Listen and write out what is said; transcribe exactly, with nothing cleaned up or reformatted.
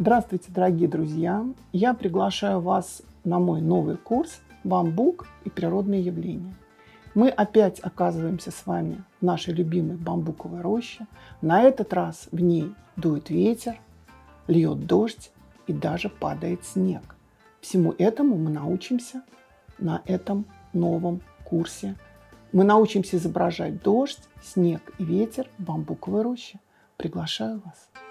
Здравствуйте, дорогие друзья! Я приглашаю вас на мой новый курс «Бамбук и природные явления». Мы опять оказываемся с вами в нашей любимой бамбуковой роще. На этот раз в ней дует ветер, льет дождь и даже падает снег. Всему этому мы научимся на этом новом курсе. Мы научимся изображать дождь, снег и ветер в бамбуковой роще. Приглашаю вас!